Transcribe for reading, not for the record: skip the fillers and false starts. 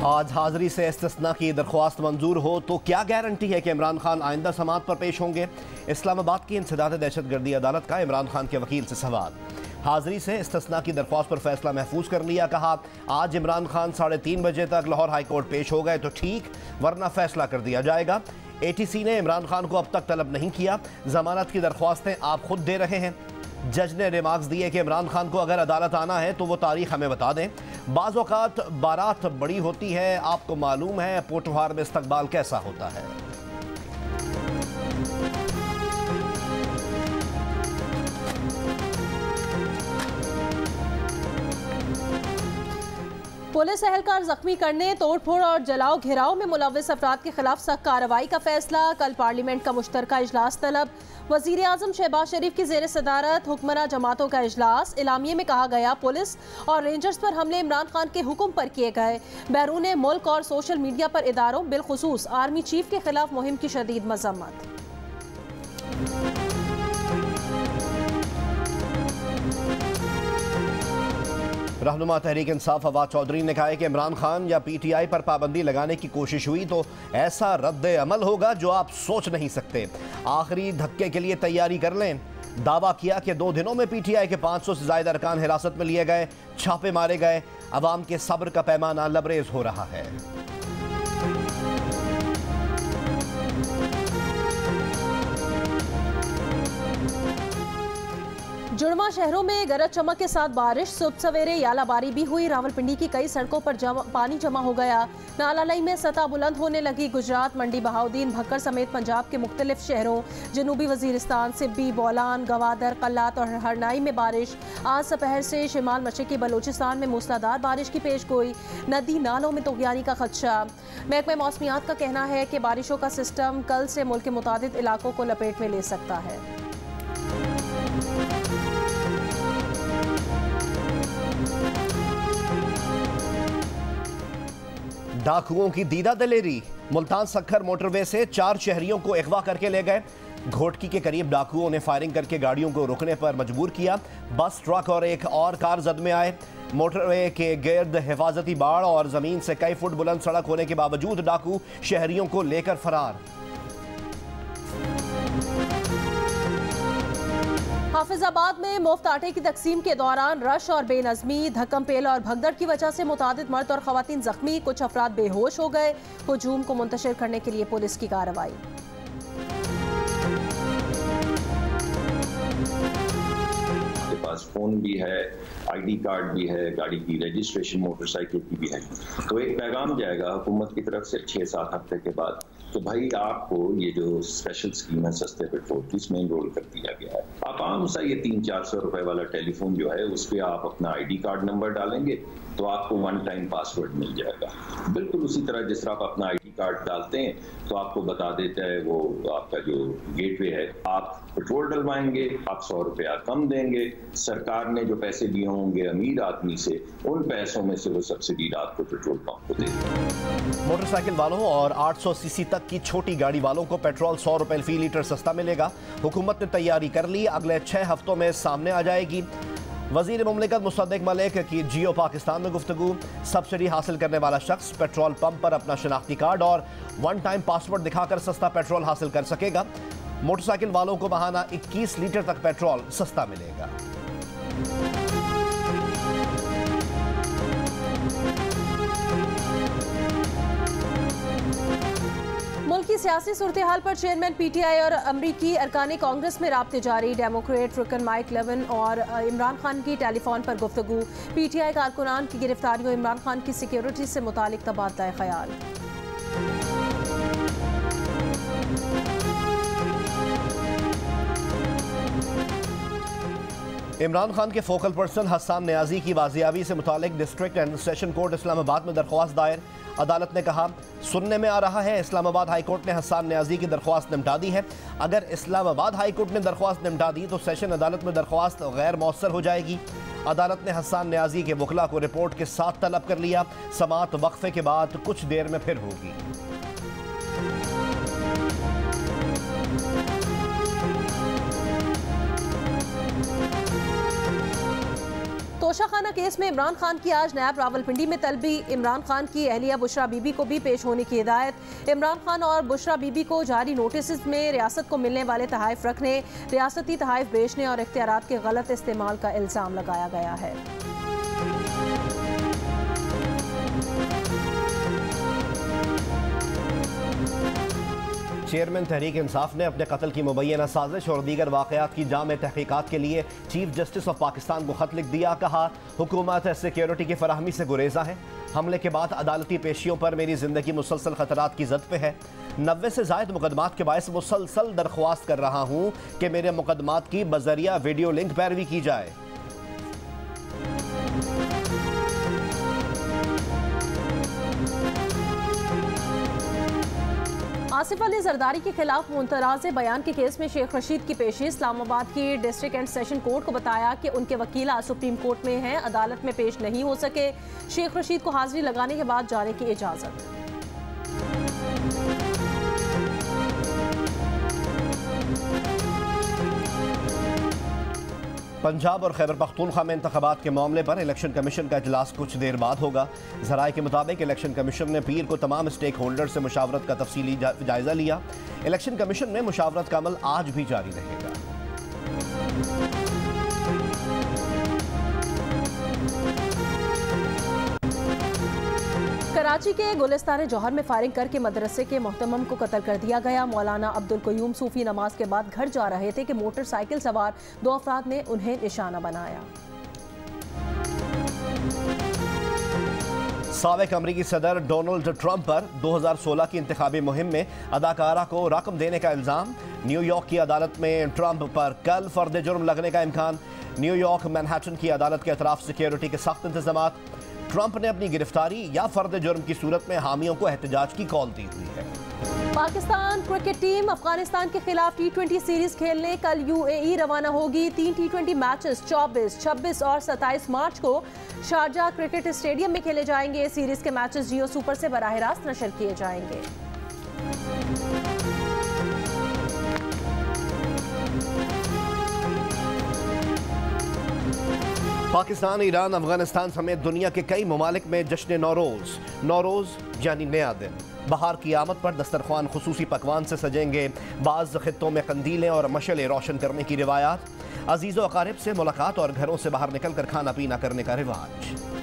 आज हाजिरी से इस्तिस्ना की दरख्वास्त मंजूर हो तो क्या गारंटी है कि इमरान खान आइंदा समाअत पर पेश होंगे? इस्लामाबाद की इंसदाद दहशतगर्दी अदालत का इमरान खान के वकील से सवाल। हाजिरी से इस्तिस्ना की दरख्वास्त पर फैसला महफूज कर लिया। कहा, आज इमरान खान 3:30 बजे तक लाहौर हाई कोर्ट पेश हो गए तो ठीक, वरना फैसला कर दिया जाएगा। ATC ने इमरान खान को अब तक तलब नहीं किया। जमानत की दरख्वास्तें आप खुद दे रहे हैं। जज ने रिमार्क्स दिए कि इमरान खान को अगर अदालत आना है तो वो तारीख हमें बता दें। बाज़ औक़ात बारात बड़ी होती है, आपको मालूम है पोटोहार में इस्तकबाल कैसा होता है। पुलिस एहलकार जख्मी करने, तोड़फोड़ और जलाओ घेराव में मुलव्विस अफराद के खिलाफ सख्त कार्रवाई का फैसला। कल पार्लियामेंट का मुश्तरका इजलास तलब। वज़ीर आज़म शहबाज शरीफ की ज़ेर सदारत हुक्मरान जमातों का इजलास। इलामिये में कहा गया, पुलिस और रेंजर्स पर हमले इमरान खान के हुक्म पर किए गए। बैरून मुल्क और सोशल मीडिया पर इदारों बिलखुसूस आर्मी चीफ के खिलाफ मुहिम की शदीद मजम्मत। रहनुमा तहरीक इंसाफ फवाद चौधरी ने कहा है कि इमरान खान या PTI पर पाबंदी लगाने की कोशिश हुई तो ऐसा रद्द अमल होगा जो आप सोच नहीं सकते। आखिरी धक्के के लिए तैयारी कर लें। दावा किया कि 2 दिनों में PTI के 500 से ज्यादा अरकान हिरासत में लिए गए, छापे मारे गए। अवाम के सब्र का पैमाना लबरेज हो रहा है। जुड़वा शहरों में गरज चमक के साथ बारिश। सुबह सवेरे यालाबारी भी हुई। रावलपिंडी की कई सड़कों पर पानी जमा हो गया। नालालई में सतह बुलंद होने लगी। गुजरात, मंडी बहाउद्दीन, भक्कर समेत पंजाब के मुख्तलिफ शहरों, जनूबी वजीरिस्तान, सिब्बी, बोलान, गवादर, कल्लात और हरनाई में बारिश। आज दोपहर से शिमाल मशरकी बलोचिस्तान में मूसलाधार बारिश की पेशगोई। नदी नालों में तोगयानी का खदशा। महकमा मौसमियात का कहना है कि बारिशों का सिस्टम कल से मुल्क के मुतादिद इलाकों को लपेट में ले सकता है। डाकुओं की दीदा दलेरी। मुल्तान सक्खर मोटरवे से 4 शहरियों को अगवा करके ले गए। घोटकी के करीब डाकुओं ने फायरिंग करके गाड़ियों को रुकने पर मजबूर किया। बस, ट्रक और एक और कार जद में आए। मोटरवे के गिर्द हिफाजती बाड़ और जमीन से कई फुट बुलंद सड़क होने के बावजूद डाकू शहरियों को लेकर फरार। हाफिजाबाद में मुफ्त आटे की तकसीम के दौरान रश और बेनज़मी, धक्कम पेल और भगदड़ की वजह से मुतादिद मर्द और खवातीन जख्मी। कुछ अफराद बेहोश हो गए। हुजूम को मुंतशिर करने के लिए पुलिस की कार्रवाई। पास फोन भी है, ID कार्ड भी है, गाड़ी की रजिस्ट्रेशन मोटरसाइकिल की भी है। तो एक पैगाम जाएगा हुकूमत की तरफ से 6-7 हफ्ते के बाद, तो भाई आपको ये जो स्पेशल स्कीम है सस्ते पेट्रोल की, इसमें इनरोल कर दिया गया है। आप आम सा ये 300-400 रुपए वाला टेलीफोन जो है उस पर आप अपना ID कार्ड नंबर डालेंगे तो आपको 1 टाइम पासवर्ड मिल जाएगा। बिल्कुल उसी तरह जिस तरह आप अपना ID कार्ड डालते हैं तो आपको बता देता है वो आपका जो गेटवे है, आप पेट्रोल डलवाएंगे, आप 100 रुपया कम देंगे। सरकार ने जो पैसे दिए होंगे अमीर आदमी से, उन पैसों में से वो सब्सिडी रात को पेट्रोल पंप को देंगे। मोटरसाइकिल वालों और 800 cc तक की छोटी गाड़ी वालों को पेट्रोल 100 रुपए फी लीटर सस्ता मिलेगा। हुकूमत ने तैयारी कर ली, अगले 6 हफ्तों में सामने आ जाएगी। वजीर मुमलिकत मुसद्दिक मलिक की जियो पाकिस्तान में गुफ्तगू। सब्सिडी हासिल करने वाला शख्स पेट्रोल पंप पर अपना शनाख्ती कार्ड और 1 टाइम पासवर्ड दिखाकर सस्ता पेट्रोल हासिल कर सकेगा। मोटरसाइकिल वालों को माहाना 21 लीटर तक पेट्रोल सस्ता मिलेगा। मुल्क की सियासी सूरत हाल पर चेयरमैन PTI और अमरीकी अरकानी कांग्रेस में राब्ते जारी। डेमोक्रेट रुकन माइक लेविन और इमरान खान की टेलीफोन पर गुफ्तगू। PTI कारकुनान की गिरफ्तारियों, इमरान खान की सिक्योरिटी से मुतालिक तबादला ख्याल। इमरान खान के फोकल पर्सन हसन नियाजी की बाजियाबी से मुतालिक district and session court Islamabad में दरख्वास्त दायर। अदालत ने कहा, सुनने में आ रहा है इस्लामाबाद हाई कोर्ट ने हसन नियाजी की दरख्वास्त निपटा दी है। अगर इस्लामाबाद हाई कोर्ट ने दरख्वास्त निपटा दी तो सेशन अदालत में दरख्वास्त गैर मौसर हो जाएगी। अदालत ने हसन नियाजी के वकला को रिपोर्ट के साथ तलब कर लिया। समाअत वक्फे के बाद कुछ देर में फिर होगी। तोशाखाना केस में इमरान खान की आज नायब रावलपिंडी में तलबी। इमरान खान की अहलिया बुशरा बीबी को भी पेश होने की हिदायत। इमरान खान और बुशरा बीबी को जारी नोटिस में रियासत को मिलने वाले तहाइफ रखने, रियासती तहाइफ बेचने और इख्तियारात के गलत इस्तेमाल का इल्जाम लगाया गया है। चेयरमैन तहरीक इंसाफ ने अपने कत्ल की मुबैना साजिश और दीगर वाक़यात की जामे तहकीकात के लिए चीफ जस्टिस ऑफ पाकिस्तान को खत लिख दिया। कहा, हुकूमत सिक्योरिटी की फराहमी से गुरेजा है। हमले के बाद अदालती पेशियों पर मेरी जिंदगी मुसलसल खतरात की जद पे है। 90 से जायद मुकदमात के बायस मुसलसल दरख्वास्त कर रहा हूँ कि मेरे मुकदमात की बजरिया वीडियो लिंक पैरवी की जाए। आसिफ अली जरदारी के खिलाफ मुंतराज़ बयान के केस में शेख रशीद की पेशी। इस्लामाबाद की डिस्ट्रिक्ट एंड सेशन कोर्ट को बताया कि उनके वकील आज सुप्रीम कोर्ट में हैं, अदालत में पेश नहीं हो सके। शेख रशीद को हाजिरी लगाने के बाद जाने की इजाज़त। पंजाब और खैबर पख्तूनख्वा में इंतखाबात के मामले पर इलेक्शन कमीशन का इजलास कुछ देर बाद होगा। ज़राए के मुताबिक इलेक्शन कमीशन ने पीर को तमाम स्टेक होल्डर से मुशावरत का तफसीली जायजा लिया। इलेक्शन कमीशन में मुशावरत का अमल आज भी जारी रहेगा। कराची के गुलिस्तान जौहर में फायरिंग करके मदरसे के मोहतमम को कत्ल कर दिया गया। मौलाना अब्दुल कयूम सूफी नमाज के बाद घर जा रहे थे कि मोटरसाइकिल सवार 2 अफराद ने उन्हें निशाना बनाया। साबिक अमरीकी सदर डोनाल्ड ट्रंप पर 2016 की इंतखाबी मुहिम में अदाकारा को रकम देने का इल्जाम। न्यूयॉर्क की अदालत में ट्रंप पर कल फर्द जुर्म लगने का इम्कान। न्यूयॉर्क मैनहट्टन की अदालत के अतराफ सिक्योरिटी के सख्त इंतजाम। ट्रंप ने अपनी गिरफ्तारी या फर्द जुर्म की सूरत में हामियों को एहतजाज की कॉल दी हुई है। पाकिस्तान क्रिकेट टीम अफगानिस्तान के खिलाफ T20 सीरीज खेलने कल UAE रवाना होगी। 3 T20 मैचेस 24, 26 और 27 मार्च को शारजा क्रिकेट स्टेडियम में खेले जाएंगे। सीरीज के मैचेस जियो सुपर से बराह रास्त नशर किए जाएंगे। पाकिस्तान, ईरान, अफगानिस्तान समेत दुनिया के कई ममालिक में जश्न नौरोज़ यानी नया दिन, बहार की आमद पर दस्तरख्वान खुसूसी पकवान से सजेंगे। बाज़ खित्तों में कंदीलें और मशले रोशन करने की रिवायात। अजीज़ व अकारिब से मुलाकात और घरों से बाहर निकल कर खाना पीना करने का रिवाज।